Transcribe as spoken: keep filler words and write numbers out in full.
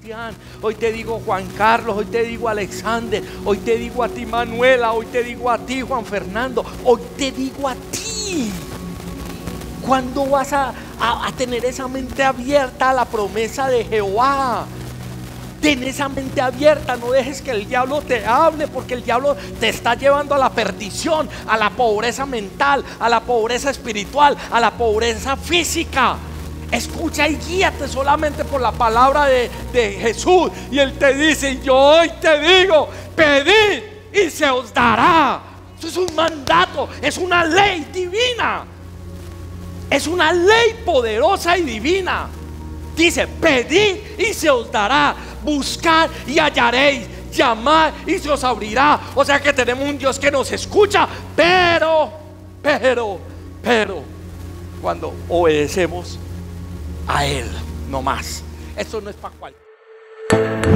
Sebastián, hoy te digo Juan Carlos, hoy te digo Alexander, hoy te digo a ti Manuela, hoy te digo a ti Juan Fernando, hoy te digo a ti. ¿Cuándo vas a, a, a tener esa mente abierta a la promesa de Jehová? Ten esa mente abierta, no dejes que el diablo te hable, porque el diablo te está llevando a la perdición, a la pobreza mental, a la pobreza espiritual, a la pobreza física. Escucha y guíate solamente por la palabra de, de Jesús. Y Él te dice: yo hoy te digo, pedid y se os dará. Eso es un mandato, es una ley divina. Es una ley poderosa y divina. Dice: pedid y se os dará, buscad y hallaréis, llamad y se os abrirá. O sea que tenemos un Dios que nos escucha, pero, pero, pero cuando obedecemos a Él, no más. Esto no es para cualquiera.